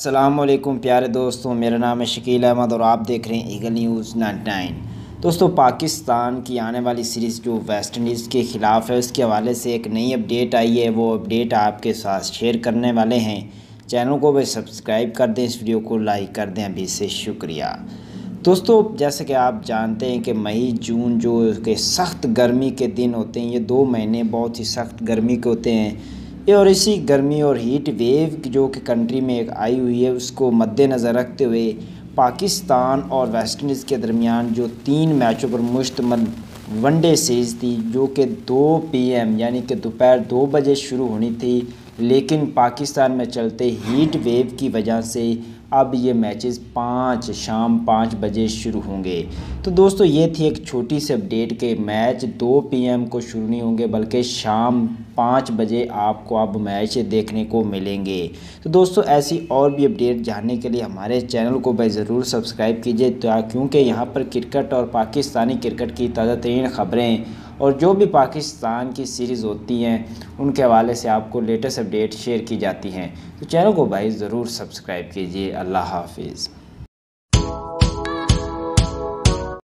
अस्सलामुअलैकुम प्यारे दोस्तों, मेरा नाम है शकील अहमद और आप देख रहे हैं ईगल न्यूज़ 99। दोस्तों, पाकिस्तान की आने वाली सीरीज़ जो वेस्ट इंडीज़ के ख़िलाफ़ है उसके हवाले से एक नई अपडेट आई है। वो अपडेट आपके साथ शेयर करने वाले हैं। चैनल को भी सब्सक्राइब कर दें, इस वीडियो को लाइक कर दें, अभी से शुक्रिया। दोस्तों, जैसे कि आप जानते हैं कि मई जून जो के सख्त गर्मी के दिन होते हैं, ये 2 महीने बहुत ही सख्त गर्मी के होते हैं। ये और इसी गर्मी और हीट वेव जो कि कंट्री में एक आई हुई है, उसको मद्देनज़र रखते हुए पाकिस्तान और वेस्ट इंडीज़ के दरमियान जो 3 मैचों पर मुश्तमिल वनडे सीरीज़ थी, जो कि 2 PM यानी कि दोपहर 2 बजे शुरू होनी थी, लेकिन पाकिस्तान में चलते हीट वेव की वजह से अब ये मैचेस शाम 5 बजे शुरू होंगे। तो दोस्तों, ये थी एक छोटी सी अपडेट के मैच 2 PM को शुरू नहीं होंगे, बल्कि शाम 5 बजे आपको अब मैच देखने को मिलेंगे। तो दोस्तों, ऐसी और भी अपडेट जानने के लिए हमारे चैनल को भाई ज़रूर सब्सक्राइब कीजिए, क्योंकि यहाँ पर क्रिकेट और पाकिस्तानी क्रिकेट की ताज़ा तरीन ख़बरें और जो भी पाकिस्तान की सीरीज़ होती हैं उनके हवाले से आपको लेटेस्ट अपडेट शेयर की जाती हैं। तो चैनल को भाई ज़रूर सब्सक्राइब कीजिए। अल्लाह हाफिज़।